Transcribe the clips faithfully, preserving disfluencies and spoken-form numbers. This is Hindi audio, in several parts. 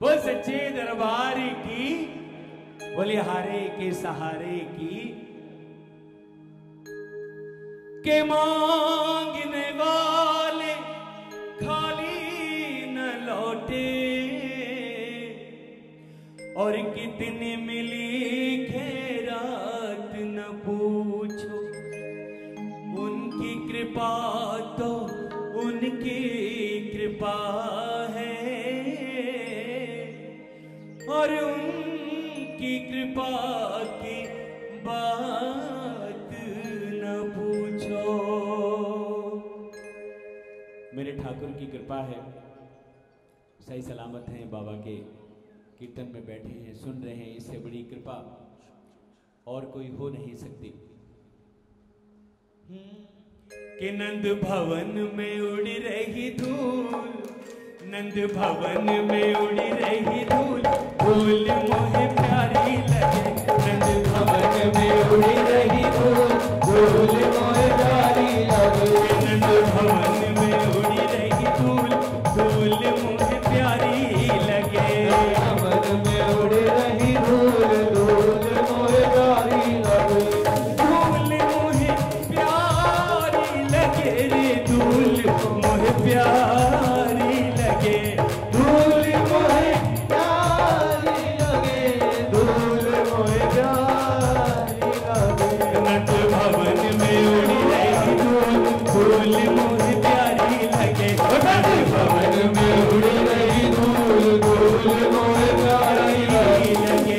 वो सच्चे दरबार की, बोले हारे के सहारे की, के मांगने वाले खाली न लौटे, और कितनी मिली खैरात न पूछो। उनकी कृपा तो उनकी कृपा है, और उनकी कृपा की बात न पूछो। मेरे ठाकुर की कृपा है, सही सलामत हैं, बाबा के कीर्तन में बैठे हैं, सुन रहे हैं। इससे बड़ी कृपा और कोई हो नहीं सकती। कि नंद भवन में उड़ रही धूल, नंद भवन में उड़ी रही धूल, धूल मोहे प्यारी लगे। नंद भवन में उड़ी रही धूल, धूल मोहे प्यारी लगे। नंद भवन में उड़ी रही धूल, धूल मोहे प्यारी लगे। भवन में उड़ी रही धूल, धूल मोहे प्यारी लगे। धूल मोहे प्यारी लगे रे, धूल मोहे प्यारी लगे। धूल मोहे प्यारी लगे, धूल मोहे प्यारी लगे। नंद भवन में उड़ी रही धूल, धूल मोहे प्यारी लगे। नंद भवन में उड़ी रही धूल, धूल मोहे प्यारी लगे।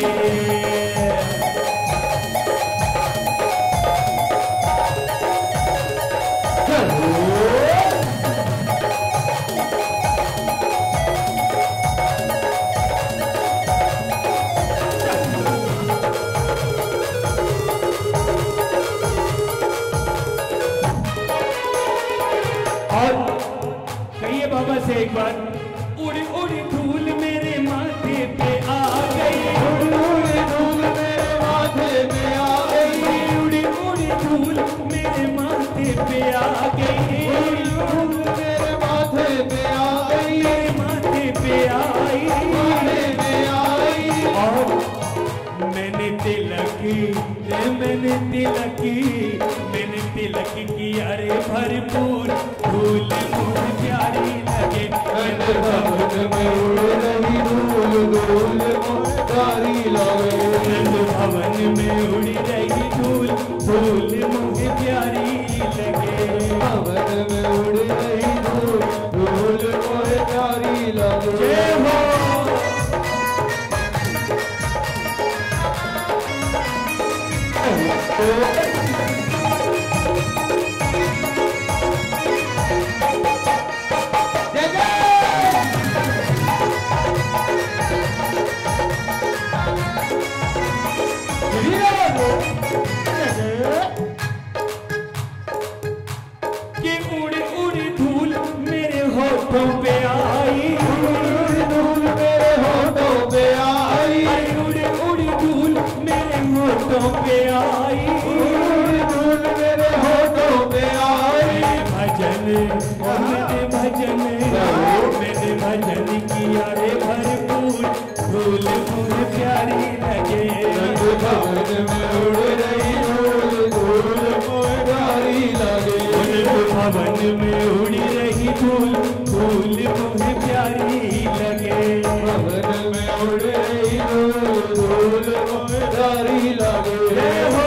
बाबा से एक बार, उड़ी उड़ी धूल मेरे माथे पे आ गई। उड़ी उड़ी धूल मेरे माथे पे आ गई। उड़ी उड़ी धूल मेरे माथे पे आ गई। उड़ी धूल मेरे माथे पे आ गई। मेरे माथे पे आई, माथे पे आई। और मैंने तिलक की, मैंने तिलक की, मैंने तिलक किया रे भरपूर। धूल मुझे प्यारी लगे। नंद भवन में उड़ रही धूल, धूल मुझे प्यारी लगे। नंद भवन में उड़ी रही धूल, धूल मुझे प्यारी लगे। भवन में उड़ रही धूल, धूल मुझे प्यारी लगे। जय हो। कि उड़ी उड़ी धूल मेरे होठों पे आई। उड़ी धूल मेरे होठों पे आई। उड़ी उड़ी धूल मेरे होठों पे आई। उड़ी धूल मेरे होठों पे आई। भजन मैंने भजन मैंने भजन किया रे भरपूर। धूल मुझे प्यारी लगे। नंद भवन में उड़ रही धूल, धूल मुझे प्यारी लगे। नंद भवन में उड़ी रही धूल, धूल मुझे प्यारी लगे। भवन में उड़ रही धूल, धूल मुझे प्यारी लगे। हो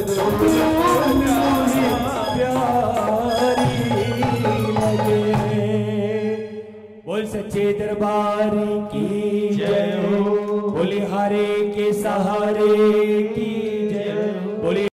बोल सच्चे दरबार की जय हो, बोले हारे के सहारे की